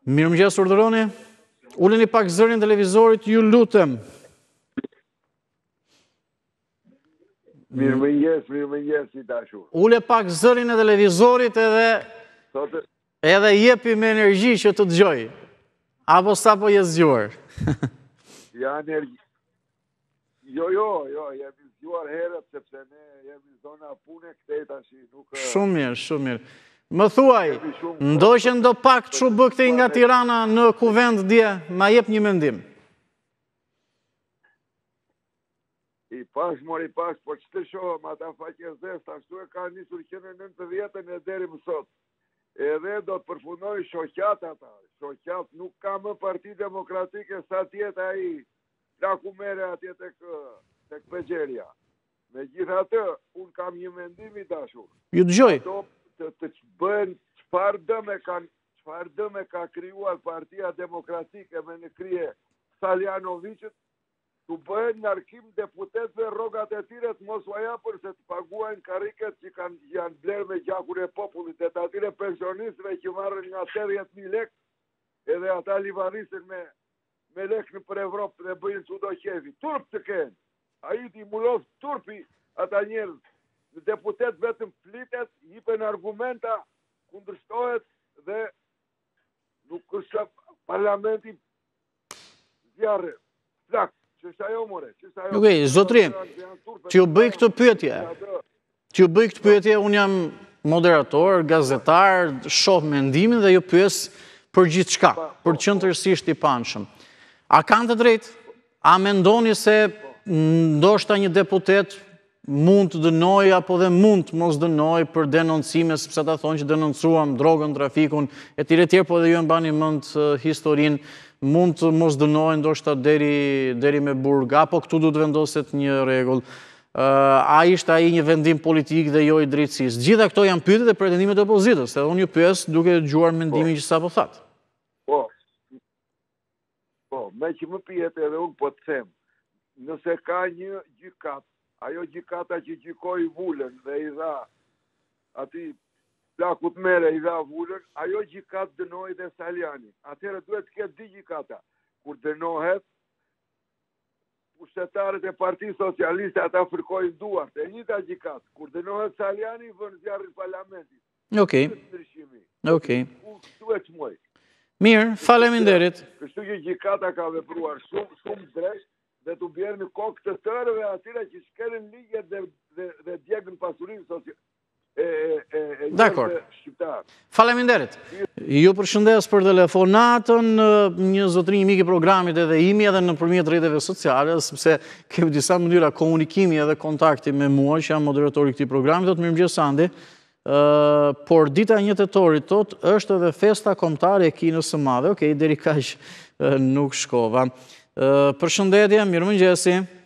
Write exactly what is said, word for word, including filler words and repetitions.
Mirëmëngjes, urdhëroni. Uleni pak zërin televizorit, ju lutem. Mirëmëngjes, mirëmëngjes i dashur. Ule pak zërin e televizorit edhe Sotë, edhe jepi me energji që të dëgjoj. Apo sa po je zgjuar? ja energji. Jo, jo, jo, jemi zgjuar herët sepse ne jemi zona pune këtej tash nuk. Shumë mirë, shumë mirë. Më thuaj, ndoqen do pak çu bë këtej nga Tirana në kuvend dje, ma jep një mendim. I pash, mor i pash, por që të shohëm ata faqe zest, ashtu e ka nisur që në nëntëdhjetën e deri më sot. Edhe do të përfundoj shoqat ata. Shoqat nuk ka më Parti Demokratike sa tjetë ai lakumere atje tek tek Pexheria. Megjithatë, un kam një mendim i dashur. Ju dëgjoj. Ato të të bëhen çfarë dëme kanë, çfarë dëme ka krijuar Partia Demokratike me në krye Saljanovicit, të bëhen ngarkim deputetëve rrogat e tyre të mos u japën se të paguajnë karriket që kanë janë blerë me gjakun e popullit, e të atyre pensionistëve që marrin nga tetëdhjetë mijë lekë, edhe ata livarisin me me lekë në për Evropë dhe bëjnë çdo qefi. Turp të kenë. Ai ti mulos turpi ata njerëz. Në deputet vetëm flitet, jipen argumenta, kundërshtohet dhe nuk është parlamenti zjarre. Flak, që është ajo more? Okej, zotri, që ju bëj këtë pyetje. Që ju bëj këtë pyetje, unë jam moderator, gazetar, shoh mendimin dhe ju pyes për gjithçka, për qëndrësisht i panshëm. A kanë të drejtë? A mendoni se ndoshta një deputet mund të dënoj apo dhe mund të mos dënoj për denoncime, sepse ata thonë që denoncuam drogën, trafikun, e tjere tjerë, po dhe ju e mbani mend historinë, mund të mos dënoj ndoshta deri deri me burg, apo këtu duhet vendoset një rregull. A ishte ai një vendim politik dhe jo i drejtësisë? Gjitha këto janë pyetje dhe pretendimet e opozitës, edhe unë ju pyes duke dëgjuar mendimin që sapo thatë. Po. Po, me që më pijet edhe unë po të them, nëse ka një gjykat, ajo gjykata që gjykoi Vulën dhe i dha ati plakut mere i dha Vulën, ajo gjykat dënoi dhe Saljani. Atëherë duhet të ketë dy gjykata. Kur dënohet, pushtetarët e Partisë Socialiste ata fërkojnë duart, e njëjta gjykat. Kur dënohet Saljani, vën zjarrin parlamentit. Okej. Okej. Duhet çmoj. Mirë, faleminderit. Kështu që gjykata ka vepruar shumë shumë drejt dhe të bjerë në kokë të tërëve atyre që shkelin ligjet dhe dhe, dhe djegën pasurinë sociale. E, e, e, Dakor. Faleminderit. Ju përshëndes për telefonatën, një zotrinj mik i programit edhe imi edhe nëpërmjet rrjeteve sociale, sepse kemi disa mënyra komunikimi edhe kontakti me mua, që jam moderatori i këtij programi. Do të mirëmëngjes Sandi. Uh, por dita e një tetorit tot është edhe festa kombëtare e kinës së madhe. Okej, deri kaq uh, nuk shkova. Uh, përshëndetje, mirëmëngjesi.